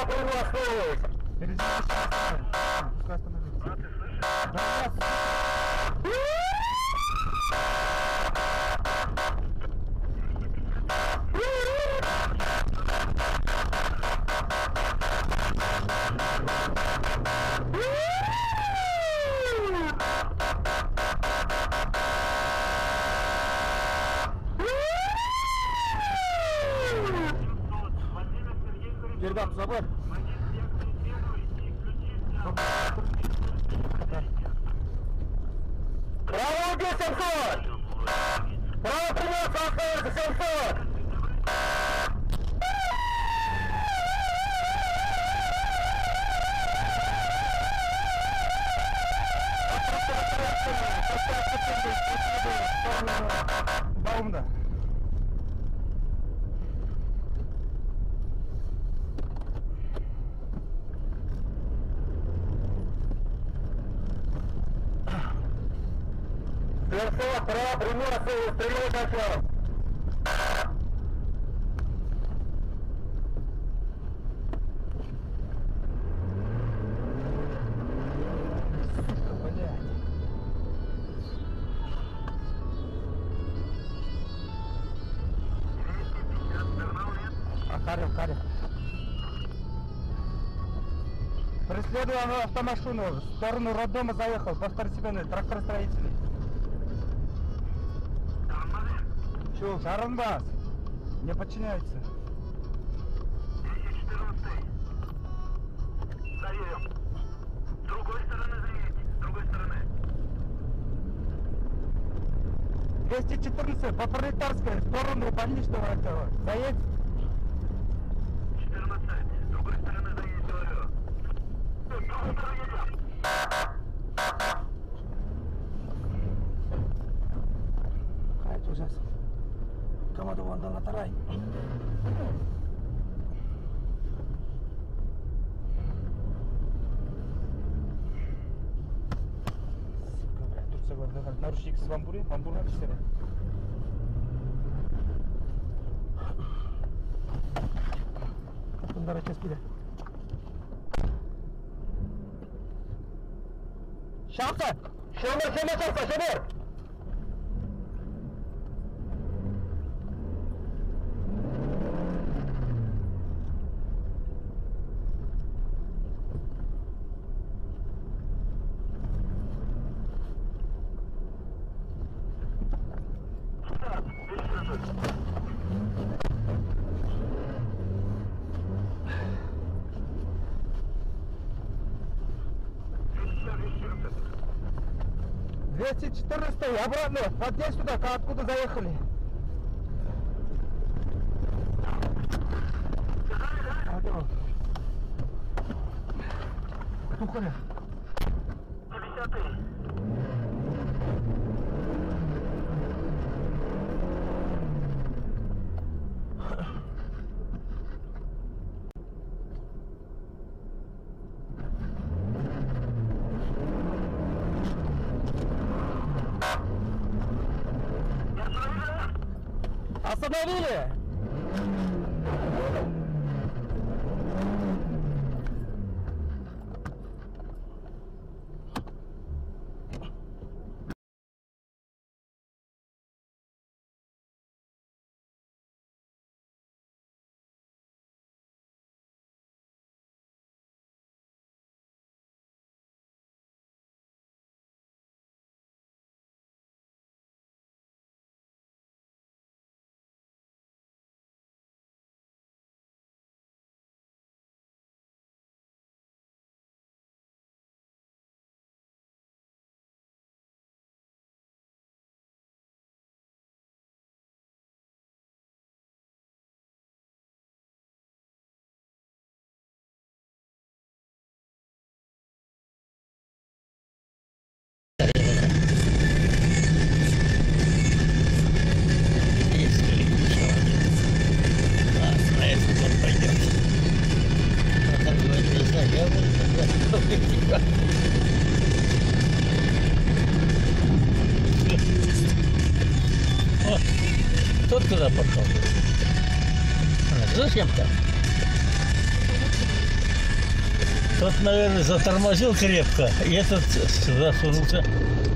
Пускай остановится. Передам забор. Право 700! Право прямого остается 700! Баумда. Право прямого стреляет начало. Карик. Преследую автомашину, в сторону роддома заехал, по второстепенной, тракторостроителей. Чё, Шаранбас? Не подчиняется. 214. Заедем. С другой стороны заедете, с другой стороны. 214, по пролетарской, в сторону больничного этого. Заедь. 14, с другой стороны заедет, говорю. С другой стороны едем. Hayat ужас. Команду вон на тарай. Сука, блядь, Турция говорит, наручник с Вамбуры офицеры. Bunlara kes bir de. Şapsa! Şömer çarpsa, şömer! Обратно, подъедь сюда, откуда заехали. Тухаря. 50-й. Остановили! Тот туда пошел. Зачем-то? Тот, наверное, затормозил крепко, и этот сюда сунулся.